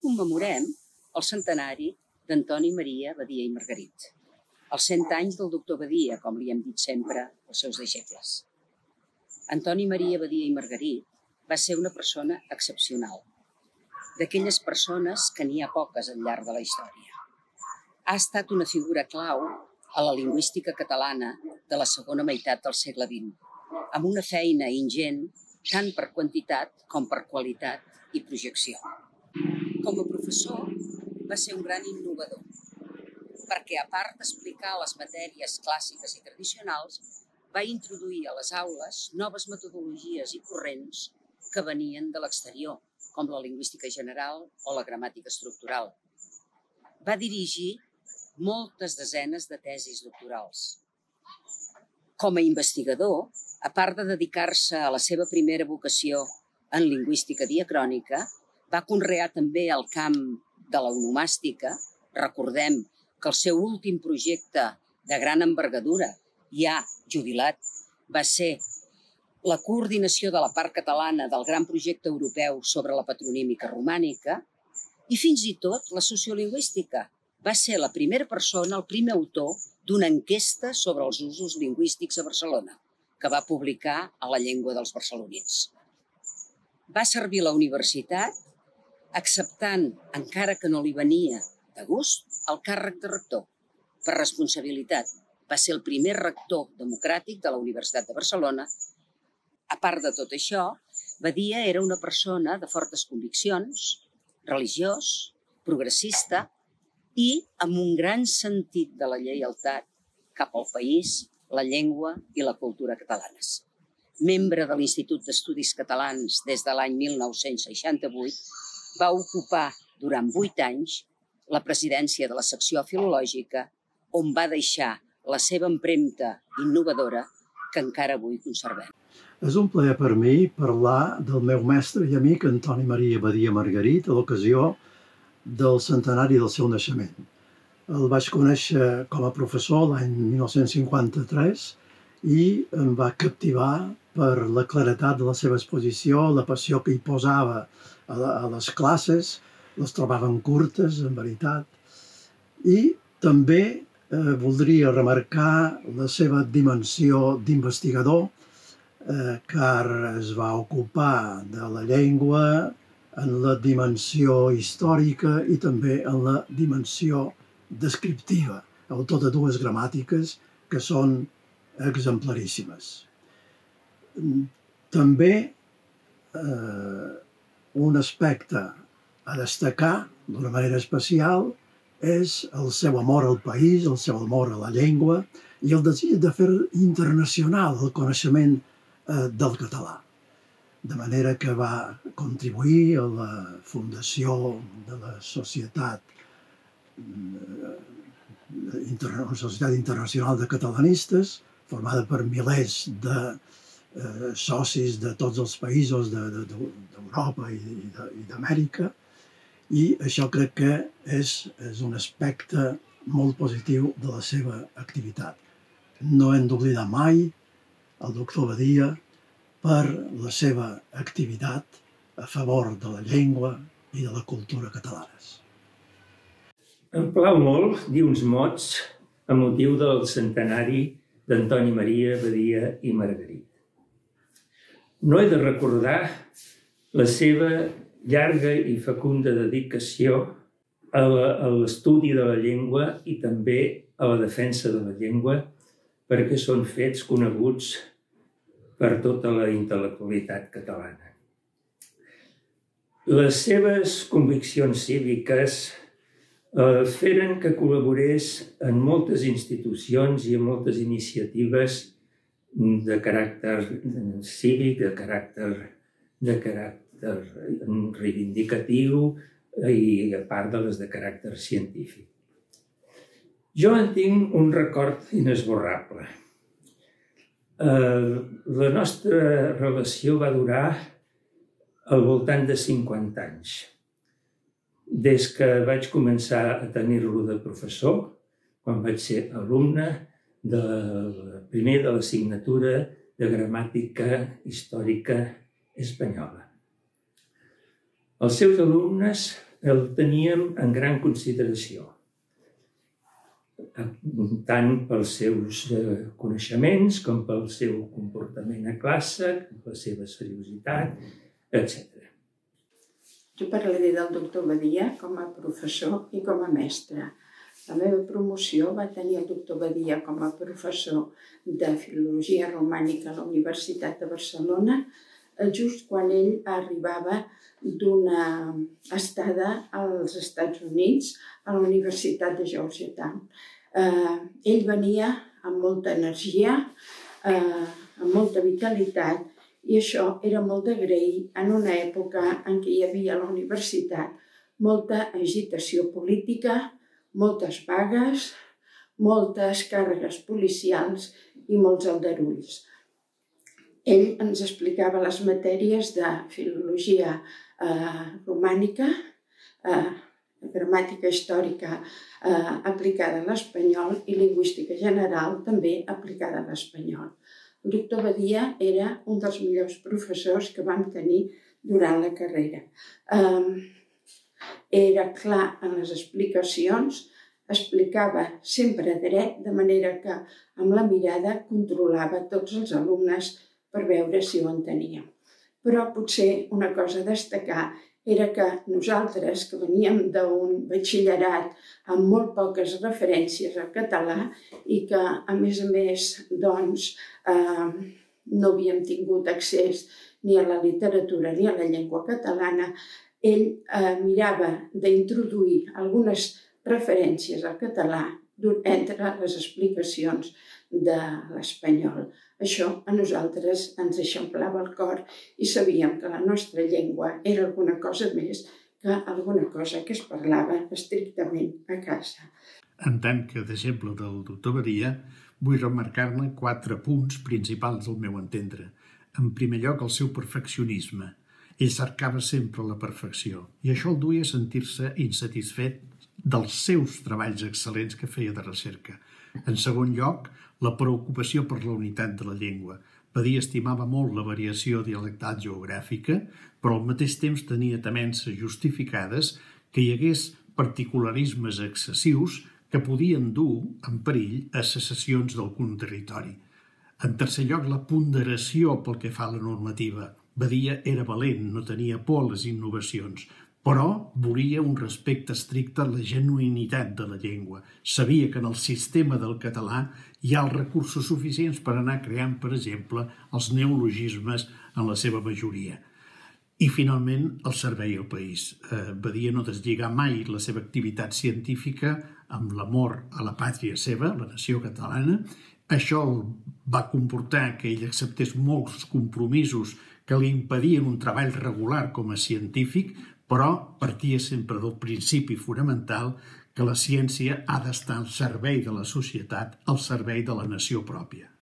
commemorem el centenari d'Antoni Maria Badia i Margarit, els 100 anys del doctor Badia, com li hem dit sempre als seus deixebles. Antoni Maria Badia i Margarit va ser una persona excepcional, d'aquelles persones que n'hi ha poques al llarg de la història. Ha estat una figura clau a la lingüística catalana de la segona meitat del segle XX, amb una feina ingent tant per quantitat com per qualitat i projecció. Com a professor, va ser un gran innovador, perquè a part d'explicar les matèries clàssiques i tradicionals, va introduir a les aules noves metodologies i corrents que venien de l'exterior, com la lingüística general o la gramàtica estructural. Va dirigir moltes desenes de tesis doctorals. Com a investigador, a part de dedicar-se a la seva primera vocació en lingüística diacrònica, va conrear també el camp de l'onomàstica. Recordem que el seu últim projecte de gran envergadura, ja jubilat, va ser la coordinació de la part catalana del gran projecte europeu sobre la patronímica romànica i fins i tot la sociolingüística. Va ser la primera persona, el primer autor d'una enquesta sobre els usos lingüístics a Barcelona, que va publicar a La llengua dels barcelonins. Va servir a la universitat acceptant, encara que no li venia de gust, el càrrec de rector. Per responsabilitat, va ser el primer rector democràtic de la Universitat de Barcelona. A part de tot això, Badia era una persona de fortes conviccions, religiós, progressista i amb un gran sentit de la lleialtat cap al país, la llengua i la cultura catalanes. Membre de l'Institut d'Estudis Catalans des de l'any 1968, va ocupar durant 8 anys la presidència de la secció filològica, on va deixar la seva empremta innovadora que encara avui conservem. És un plaer per mi parlar del meu mestre i amic Antoni Maria Badia Margarit a l'ocasió del centenari del seu naixement. El vaig conèixer com a professor l'any 1953 i em va captivar per la claretat de la seva exposició, la passió que hi posava a les classes, les trobaven curtes, en veritat. I també voldria remarcar la seva dimensió d'investigador, car es va ocupar de la llengua en la dimensió històrica i també en la dimensió descriptiva, autor de 2 gramàtiques que són exemplaríssimes. També un aspecte a destacar d'una manera especial és el seu amor al país, el seu amor a la llengua i el desig de fer internacional el coneixement del català. De manera que va contribuir a la fundació de la Societat Internacional de Catalanistes, formada per milers de socis de tots els països d'Europa i d'Amèrica, i això crec que és un aspecte molt positiu de la seva activitat. No hem d'oblidar mai el doctor Badia per la seva activitat a favor de la llengua i de la cultura catalanes. Em plau molt dir uns mots a motiu del centenari d'Antoni Maria Badia i Margarit. No he de recordar la seva llarga i fecunda dedicació a l'estudi de la llengua i també a la defensa de la llengua, perquè són fets coneguts per tota la intel·lectualitat catalana. Les seves conviccions cíviques feren que col·laborés en moltes institucions i en moltes iniciatives de caràcter cívic, de caràcter reivindicatiu i a part de les de caràcter científic. Jo en tinc un record inesborrable. La nostra relació va durar al voltant de 50 anys. Des que vaig començar a tenir-lo de professor, quan vaig ser alumne primer de l'assignatura de gramàtica històrica espanyola. Els seus alumnes el teníem en gran consideració, tant pels seus coneixements com pel seu comportament a classe, la seva seriositat, etc. Jo parlaré del doctor Badia com a professor i com a mestre. La meva promoció va tenir el doctor Badia com a professor de Filologia Romànica a la Universitat de Barcelona, just quan ell arribava d'una estada als Estats Units, a la Universitat de Georgetown. Ell venia amb molta energia, amb molta vitalitat, i això era molt d'agrair en una època en què hi havia a la universitat molta agitació política, moltes vagues, moltes càrregues policials i molts aldarulls. Ell ens explicava les matèries de filologia romànica, gramàtica històrica aplicada a l'espanyol i lingüística general també aplicada a l'espanyol. El doctor Badia era un dels millors professors que vam tenir durant la carrera. Era clar en les explicacions, explicava sempre dret, de manera que amb la mirada controlava tots els alumnes per veure si ho enteníem. Però potser una cosa a destacar era que nosaltres, que veníem d'un batxillerat amb molt poques referències al català i que, a més, no havíem tingut accés ni a la literatura ni a la llengua catalana, ell mirava d'introduir algunes referències al català entre les explicacions de l'espanyol. Això a nosaltres ens eixamplava el cor i sabíem que la nostra llengua era alguna cosa més que alguna cosa que es parlava estrictament a casa. En tant que deixeble del doctor Badia, vull remarcar-ne 4 punts principals al meu entendre. En primer lloc, el seu perfeccionisme. Ell cercava sempre la perfecció i això el duia a sentir-se insatisfet dels seus treballs excel·lents que feia de recerca. En segon lloc, la preocupació per la unitat de la llengua. Badia estimava molt la variació dialectal geogràfica, però al mateix temps tenia temences justificades que hi hagués particularismes excessius que podien dur en perill a secessions d'algun territori. En tercer lloc, la ponderació pel que fa a la normativa. Badia era valent, no tenia por a les innovacions, però volia un respecte estricte a la genuïnitat de la llengua. Sabia que en el sistema del català hi ha els recursos suficients per anar creant, per exemple, els neologismes en la seva majoria. I, finalment, el servei al país. Badia no deslligà mai la seva activitat científica amb l'amor a la pàtria seva, la nació catalana. Això va comportar que ell acceptés molts compromisos que li impedien un treball regular com a científic, però partia sempre del principi fonamental que la ciència ha d'estar al servei de la societat, al servei de la nació pròpia.